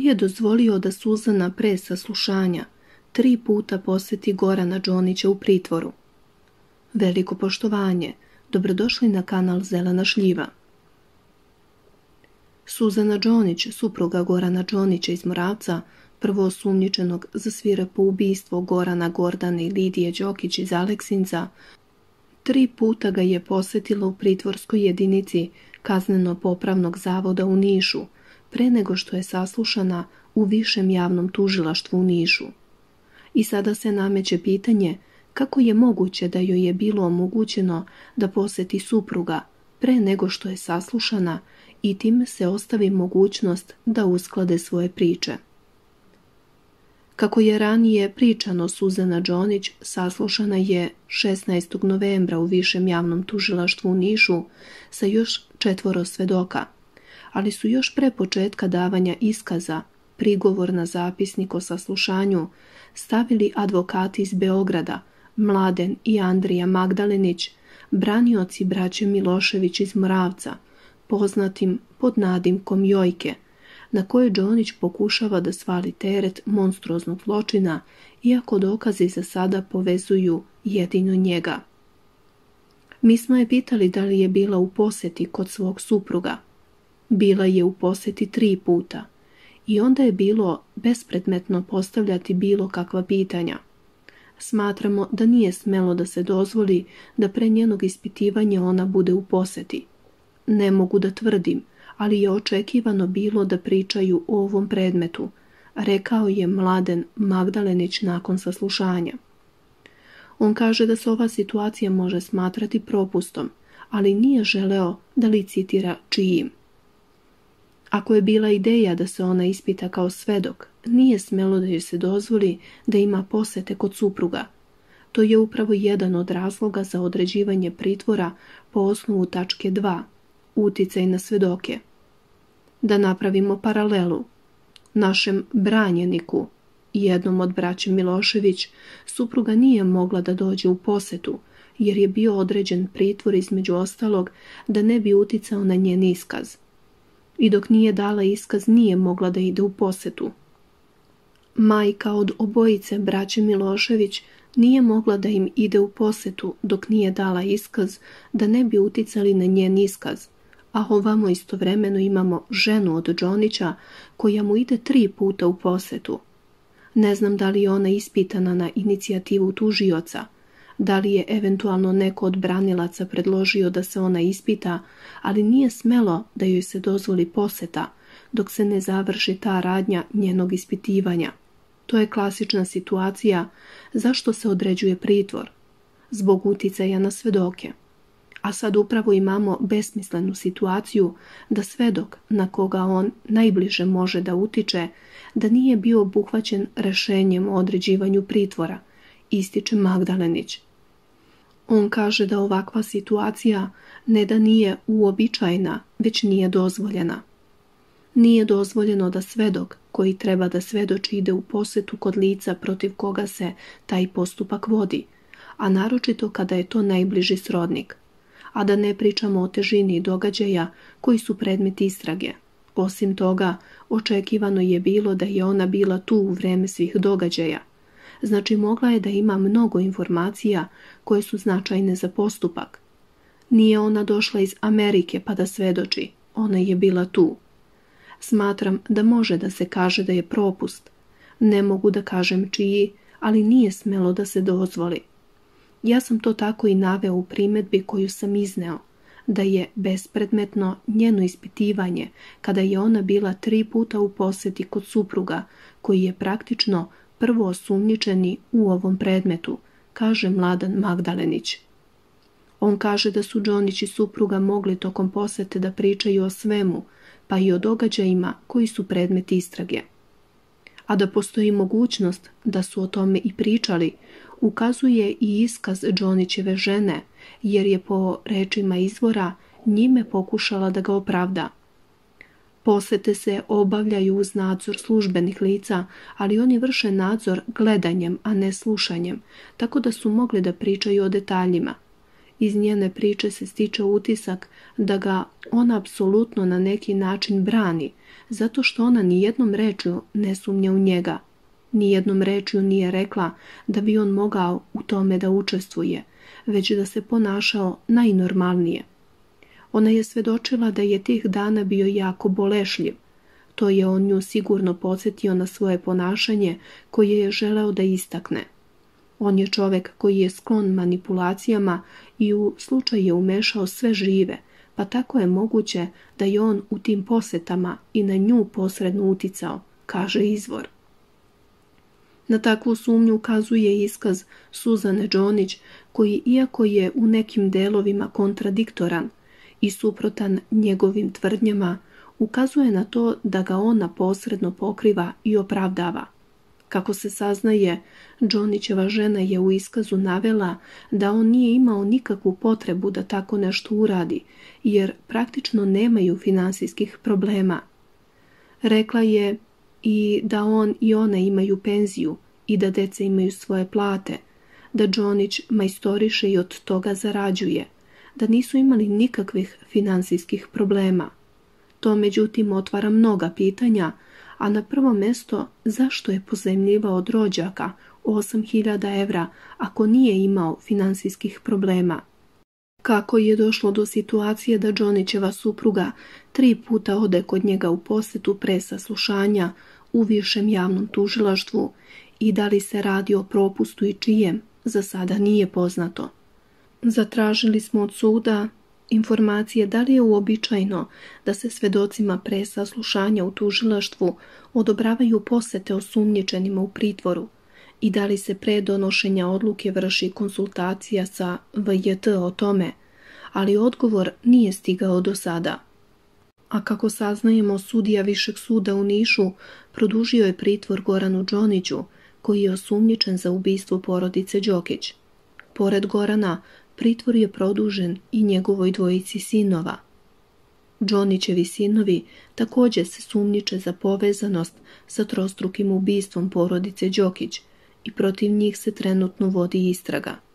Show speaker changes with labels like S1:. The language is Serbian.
S1: je dozvolio da Suzana pre saslušanja 3 puta posjeti Gorana Đonića u pritvoru? Veliko poštovanje. Dobrodošli na kanal Zelena šljiva. Suzana Đonić, supruga Gorana Đonića iz Moravca, prvoosumnjičenog za svirepo ubistvo Gorana, Gordane i Lidije Đokić iz Aleksinca, 3 puta ga je posjetila u pritvorskoj jedinici Kazneno-popravnog zavoda u Nišu, pre nego što je saslušana u Višem javnom tužilaštvu u Nišu. I sada se nameće pitanje kako je moguće da joj je bilo omogućeno da posjeti supruga pre nego što je saslušana i time se ostavi mogućnost da usklade svoje priče. Kako je ranije pričano, Suzana Đonić saslušana je 16. novembra u Višem javnom tužilaštvu u Nišu sa još 4 svedoka, ali su još pre početka davanja iskaza prigovor na zapisnik o saslušanju stavili advokati iz Beograda, Mladen i Andrija Magdalenić, branioci braće Milošević iz Moravca, poznatim pod nadimkom Jojke, na koje Đonić pokušava da svali teret monstruoznog zločina, iako dokazi za sada povezuju jedino njega. Mi smo je pitali da li je bila u posjeti kod svog supruga. Bila je u posjeti 3 puta i onda je bilo bespredmetno postavljati bilo kakva pitanja. Smatramo da nije smelo da se dozvoli da pre njenog ispitivanja ona bude u posjeti. Ne mogu da tvrdim, ali je očekivano bilo da pričaju o ovom predmetu, rekao je Mladen Magdalenić nakon saslušanja. On kaže da se ova situacija može smatrati propustom, ali nije želeo da licitira čijim. Ako je bila ideja da se ona ispita kao svedok, nije smelo da joj se dozvoli da ima posete kod supruga. To je upravo jedan od razloga za određivanje pritvora po osnovu tačke 2, uticaj na svedoke. Da napravimo paralelu. Našem branjeniku, jednom od braće Milošević, supruga nije mogla da dođe u posjetu, jer je bio određen pritvor između ostalog da ne bi uticao na njen iskaz. I dok nije dala iskaz nije mogla da ide u posjetu. Majka od obojice braće Milošević nije mogla da im ide u posjetu dok nije dala iskaz da ne bi uticali na njen iskaz, a ovamo istovremeno imamo ženu od Đonića koja mu ide 3 puta u posjetu. Ne znam da li je ona ispitana na inicijativu tužioca, da li je eventualno neko od branilaca predložio da se ona ispita, ali nije smelo da joj se dozvoli posjeta dok se ne završi ta radnja njenog ispitivanja. To je klasična situacija zašto se određuje pritvor, zbog uticaja na svedoke. A sad upravo imamo besmislenu situaciju da svedok na koga on najbliže može da utiče, da nije bio obuhvaćen rešenjem o određivanju pritvora, ističe Magdalenić. On kaže da ovakva situacija ne da nije uobičajena, već nije dozvoljena. Nije dozvoljeno da svedok koji treba da svedoči ide u posjetu kod lica protiv koga se taj postupak vodi, a naročito kada je to najbliži srodnik. A da ne pričamo o težini događaja koji su predmet istrage. Osim toga, očekivano je bilo da je ona bila tu u vreme svih događaja. Znači mogla je da ima mnogo informacija koje su značajne za postupak. Nije ona došla iz Amerike pa da svedoči, ona je bila tu. Smatram da može da se kaže da je propust. Ne mogu da kažem čiji, ali nije smelo da se dozvoli. Ja sam to tako i naveo u primedbi koju sam izneo, da je bespredmetno njeno ispitivanje kada je ona bila 3 puta u posjeti kod supruga, koji je praktično prvoosumnjičeni u ovom predmetu, kaže Mladen Magdalenić. On kaže da su Đonić i supruga mogli tokom posjete da pričaju o svemu, pa i o događajima koji su predmet istrage. A da postoji mogućnost da su o tome i pričali, ukazuje i iskaz Đonićeve žene, jer je po rečima izvora njime pokušala da ga opravda. Posete se obavljaju uz nadzor službenih lica, ali oni vrše nadzor gledanjem, a ne slušanjem, tako da su mogli da pričaju o detaljima. Iz njene priče se stiče utisak da ga ona apsolutno na neki način brani, zato što ona nijednom rečju ne sumnja u njega. Nijednom rečju nije rekla da bi on mogao u tome da učestvuje, već da se ponašao najnormalnije. Ona je svedočila da je tih dana bio jako bolešljiv. To je on nju sigurno podsjetio na svoje ponašanje koje je želeo da istakne. On je čovjek koji je sklon manipulacijama i u slučaju umešao sve žive, pa tako je moguće da je on u tim posjetama i na nju posredno uticao, kaže izvor. Na takvu sumnju ukazuje iskaz Suzane Džonić, koji iako je u nekim delovima kontradiktoran i suprotan njegovim tvrdnjama, ukazuje na to da ga ona posredno pokriva i opravdava. Kako se saznaje, Džonićeva žena je u iskazu navela da on nije imao nikakvu potrebu da tako nešto uradi, jer praktično nemaju finansijskih problema. Rekla je i da on i ona imaju penziju i da deca imaju svoje plate, da Džonić majstoriše i od toga zarađuje, da nisu imali nikakvih finansijskih problema. To međutim otvara mnoga pitanja, a na prvo mjesto zašto je pozajmljivao od rođaka 8.000 evra ako nije imao finansijskih problema. Kako je došlo do situacije da Džonićeva supruga 3 puta ode kod njega u posjetu pre saslušanja u višem javnom tužilaštvu i da li se radi o propustu i čijem, za sada nije poznato. Zatražili smo od suda informacije da li je uobičajeno da se svedocima pre saslušanja u tužilaštvu odobravaju posjete osumnjičenima u pritvoru i da li se pre donošenja odluke vrši konsultacija sa VJT o tome, ali odgovor nije stigao do sada. A kako saznajemo, sudija Višeg suda u Nišu produžio je pritvor Goranu Džoniću, koji je osumnjičen za ubistvo porodice Đokić. Pored Gorana, pritvor je produžen i njegovoj 2 sinova. Džonićevi sinovi također se sumnjiče za povezanost sa trostrukim ubistvom porodice Đokić i protiv njih se trenutno vodi istraga.